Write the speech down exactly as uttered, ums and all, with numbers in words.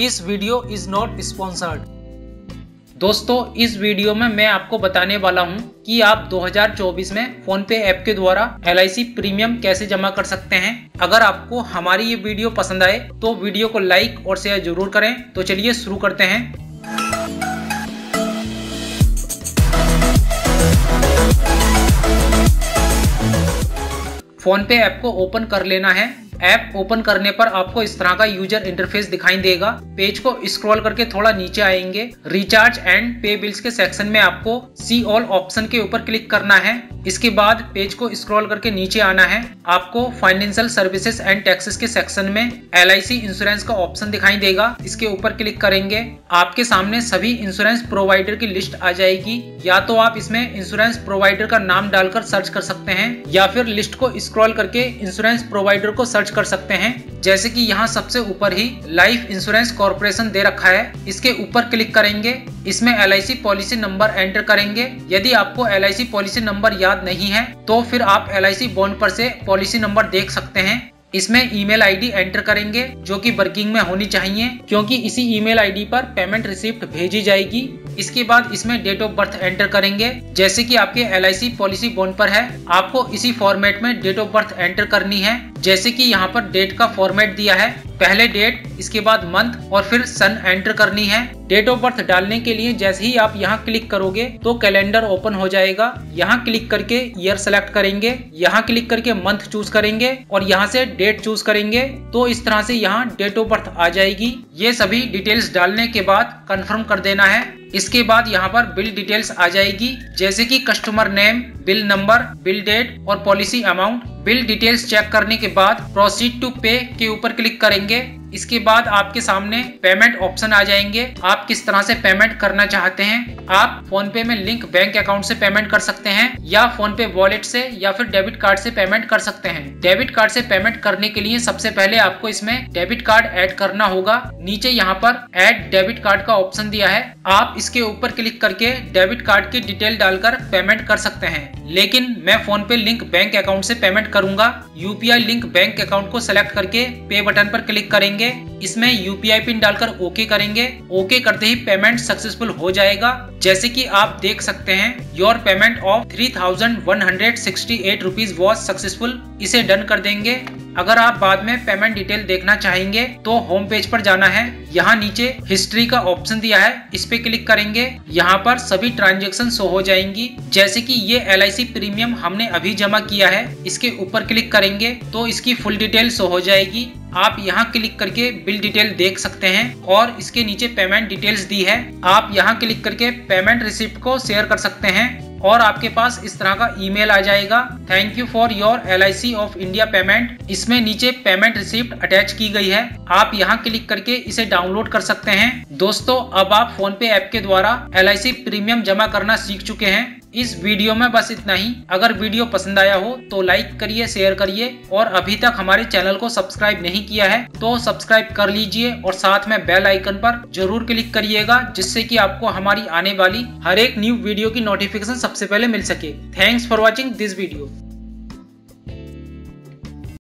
This video is not sponsored. दोस्तों, इस video में मैं आपको बताने वाला हूं कि आप दो हज़ार चौबीस में फोन पे ऐप के द्वारा एल आई सी प्रीमियम कैसे जमा कर सकते हैं। अगर आपको हमारी ये वीडियो पसंद आए तो वीडियो को लाइक और शेयर जरूर करें। तो चलिए शुरू करते हैं। फोन पे ऐप को ओपन कर लेना है। ऐप ओपन करने पर आपको इस तरह का यूजर इंटरफेस दिखाई देगा। पेज को स्क्रॉल करके थोड़ा नीचे आएंगे। रिचार्ज एंड पे बिल्स के सेक्शन में आपको सी ऑल ऑप्शन के ऊपर क्लिक करना है। इसके बाद पेज को स्क्रॉल करके नीचे आना है। आपको फाइनेंशियल सर्विसेज एंड टैक्सेस के सेक्शन में एल आई सी इंश्योरेंस का ऑप्शन दिखाई देगा। इसके ऊपर क्लिक करेंगे। आपके सामने सभी इंश्योरेंस प्रोवाइडर की लिस्ट आ जाएगी। या तो आप इसमें इंश्योरेंस प्रोवाइडर का नाम डालकर सर्च कर सकते हैं या फिर लिस्ट को स्क्रॉल करके इंश्योरेंस प्रोवाइडर को सर्च कर सकते हैं। जैसे कि यहाँ सबसे ऊपर ही लाइफ इंश्योरेंस कॉर्पोरेशन दे रखा है। इसके ऊपर क्लिक करेंगे। इसमें L I C policy number enter करेंगे। यदि आपको L I C policy number याद नहीं है तो फिर आप एल आई सी बॉन्ड पर से पॉलिसी नंबर देख सकते हैं। इसमें ईमेल आईडी एंटर करेंगे जो कि वर्किंग में होनी चाहिए, क्योंकि इसी ईमेल आईडी पर पेमेंट रिसिप्ट भेजी जाएगी। इसके बाद इसमें डेट ऑफ बर्थ एंटर करेंगे जैसे कि आपके L I C policy bond पर है। आपको इसी फॉर्मेट में डेट ऑफ बर्थ एंटर करनी है। जैसे कि यहाँ पर डेट का फॉर्मेट दिया है, पहले डेट, इसके बाद मंथ और फिर सन एंटर करनी है। डेट ऑफ बर्थ डालने के लिए जैसे ही आप यहाँ क्लिक करोगे तो कैलेंडर ओपन हो जाएगा। यहाँ क्लिक करके ईयर सेलेक्ट करेंगे, यहाँ क्लिक करके मंथ चूज करेंगे और यहाँ से डेट चूज करेंगे। तो इस तरह से यहाँ डेट ऑफ बर्थ आ जाएगी। ये सभी डिटेल्स डालने के बाद कंफर्म कर देना है। इसके बाद यहाँ पर बिल डिटेल्स आ जाएगी जैसे कि customer name, bill number, bill date और policy amount. Bill details check करने के बाद प्रोसीड टू पे के ऊपर क्लिक करेंगे। इसके बाद आपके सामने पेमेंट ऑप्शन आ जाएंगे। आप किस तरह से पेमेंट करना चाहते हैं। आप फोन पे में लिंक बैंक अकाउंट से पेमेंट कर सकते हैं या फोन पे वॉलेट से या फिर डेबिट कार्ड से पेमेंट कर सकते हैं। डेबिट कार्ड से पेमेंट करने के लिए सबसे पहले आपको इसमें डेबिट कार्ड ऐड करना होगा। नीचे यहाँ पर ऐड डेबिट कार्ड का ऑप्शन दिया है। आप इसके ऊपर क्लिक करके डेबिट कार्ड की डिटेल डालकर पेमेंट कर सकते हैं। लेकिन मैं PhonePe link bank account से पेमेंट करूंगा। U P I link bank account को सिलेक्ट करके पे बटन पर क्लिक करेंगे। इसमें यू पी आई पिन डालकर ओके करेंगे। ओके करते ही पेमेंट सक्सेसफुल हो जाएगा। जैसे कि आप देख सकते हैं your payment of three thousand one hundred sixty eight rupees was successful. इसे डन कर देंगे। अगर आप बाद में पेमेंट डिटेल देखना चाहेंगे तो होम पेज पर जाना है। यहाँ नीचे हिस्ट्री का ऑप्शन दिया है, इस पे क्लिक करेंगे। यहाँ पर सभी ट्रांजैक्शन शो हो जाएंगी। जैसे कि ये एल आई सी प्रीमियम हमने अभी जमा किया है, इसके ऊपर क्लिक करेंगे तो इसकी फुल डिटेल शो हो जाएगी। आप यहाँ क्लिक करके बिल डिटेल देख सकते हैं और इसके नीचे पेमेंट डिटेल्स दी है। आप यहाँ क्लिक करके पेमेंट रिसिप्ट को शेयर कर सकते हैं और आपके पास इस तरह का ईमेल आ जाएगा, thank you for your L I C of India payment. इसमें नीचे पेमेंट रिसिप्ट अटैच की गई है। आप यहाँ क्लिक करके इसे डाउनलोड कर सकते हैं। दोस्तों, अब आप फोन पे ऐप के द्वारा एल आई सी प्रीमियम जमा करना सीख चुके हैं। इस वीडियो में बस इतना ही। अगर वीडियो पसंद आया हो तो लाइक करिए, शेयर करिए और अभी तक हमारे चैनल को सब्सक्राइब नहीं किया है तो सब्सक्राइब कर लीजिए और साथ में बेल आइकन पर जरूर क्लिक करिएगा, जिससे कि आपको हमारी आने वाली हर एक न्यू वीडियो की नोटिफिकेशन सबसे पहले मिल सके। Thanks for watching this video.